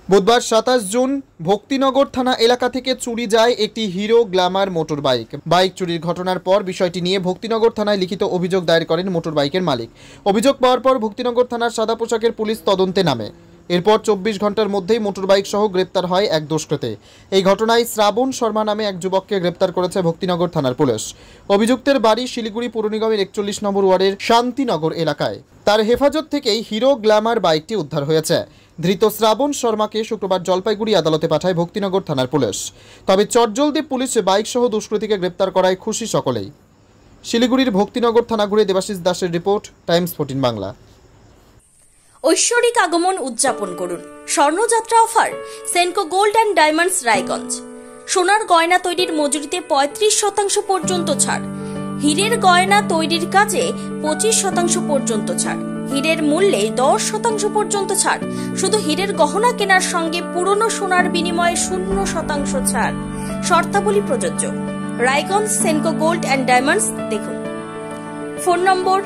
বুধবার 27 জুন ভক্তিনগর থানা এলাকা থেকে চুরি যায় একটি হিরো গ্ল্যামার মোটর বাইক চুরির ঘটনার পর বিষয়টি নিয়ে ভক্তিনগর থানায় লিখিত অভিযোগ দায়ের করেন মোটর বাইকের মালিক। অভিযোগ পাওয়ার পর ভক্তিনগর থানার সাদা পোশাকের পুলিশ তদন্তে নামে। এরপর 24 ঘন্টার মধ্যেই মোটর বাইক সহ গ্রেপ্তার হয় এক দুষ্কৃতী। এই ঘটনায় শ্রাবণ শর্মা নামে এক যুবককে গ্রেপ্তার করেছে ভক্তিনগর থানার পুলিশ। অভিযুক্তের বাড়ি শিলিগুড়ি পৌর নিগমের 41 নম্বর ওয়ার্ডের শান্তিনগর এলাকায়। তার হেফাজত থেকেই হিরো গ্ল্যামার বাইকটি উদ্ধার হয়েছে। ধৃত শ্রাবণ শর্মাকে শুক্রবার জলপাইগুড়ি আদালতে পাঠায় ভক্তিনগর থানার পুলিশ। তবে চটজলদি পুলিশ বাইক সহ দুষ্কৃতীকে গ্রেপ্তার করায় খুশি সকলেই। শিলিগুড়ির ভক্তিনগর থানা ঘুরে দেবাশিস দাসের রিপোর্ট, টাইমস 14 বাংলা। ঐশ্বরিক আগমন উদযাপন করুন Swarnayatra offer Senco gold and diamonds Raiganj. সোনার গয়না তৈরির মজুরিতে 35% পর্যন্ত ছাড়। হীরের গয়না তৈরির কাজে 25% পর্যন্ত ছাড়। হীরের মূল্যে 10% পর্যন্ত ছাড়। শুধু হীরের গহনা কেনার সঙ্গে পুরনো সোনার বিনিময়ে 0% ছাড়। শর্তাবলী প্রযোজ্য। Raiganj Senco gold and diamonds দেখুন। Phone number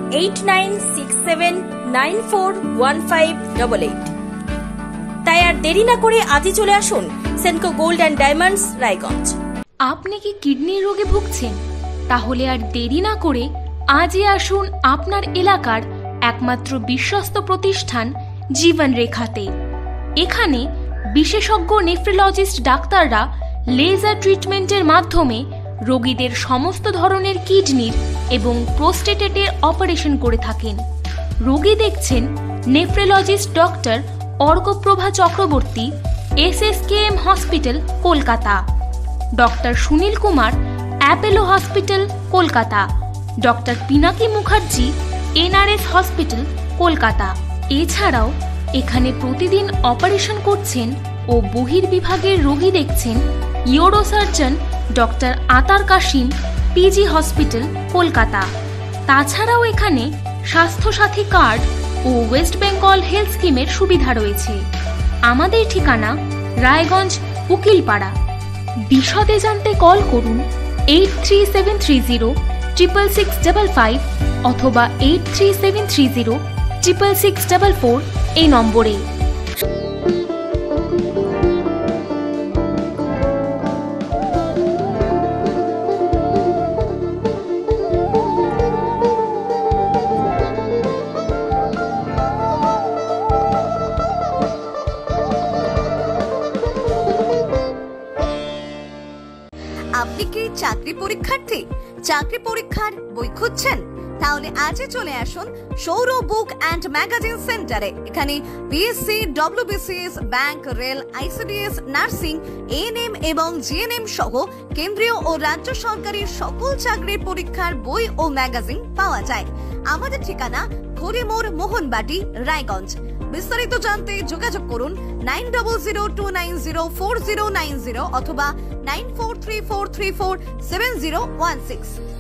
8967941588। তাই আর দেরি না করে আজই চলে আসুন Senco gold and diamonds Raiganj. আপনি কি কিডনির রোগে ভুগছেন? তাহলে আর দেরি না করে আজই আসুন আপনার এলাকার একমাত্র বিশ্বস্ত প্রতিষ্ঠান জীবন রেখাতে। এখানে বিশেষজ্ঞ নেফ্রোলজিস্ট ডাক্তাররা লেজার ট্রিটমেন্টের মাধ্যমে রোগীদের সমস্ত ধরনের কিডনির এবং প্রোস্টেটের অপারেশন করে থাকেন। রোগী দেখছেন nephrologist doctor Arkaprava Chakraborty, SSKM hospital Kolkata. Doctor Sunil Kumar, Apollo hospital Kolkata. Doctor Pinaki Mukherjee, NRS hospital Kolkata. এছাড়াও এখানে প্রতিদিন অপারেশন করছেন ও বহির্বিভাগের রোগী দেখছেন ইউরোসার্জন ডক্টর আতার কাশিম, PG হসপিটাল কলকাতা। তাছাড়াও এখানে স্বাস্থ্যসাথী কার্ড ও ওয়েস্ট বেঙ্গল হেলথ স্কিমের সুবিধা রয়েছে। আমাদের ঠিকানা রায়গঞ্জ উকিলপাড়া। বিশদে জানতে কল করুন 8373066655 অথবা 8373066644 এই নম্বরে। আপনি কি চাকরি পরীক্ষার্থী? চাকরি পরীক্ষার বই খুঁজছেন? তাহলে আজই চলে আসুন সৌরভ বুক অ্যান্ড ম্যাগাজিন সেন্টারে। এখানে BSc, WBCS, bank, rail, ICDS, nursing, ANM এবং GNM সহ কেন্দ্রীয় ও রাজ্য সরকারের সকল চাকরির পরীক্ষার বই ও ম্যাগাজিন পাওয়া যায়। আমাদের ঠিকানা খড়িমোড়, মোহনবাটি, রায়গঞ্জ। বিস্তারিত জানতে যোগাযোগ করুন 9002904090 অথবা 9434347016।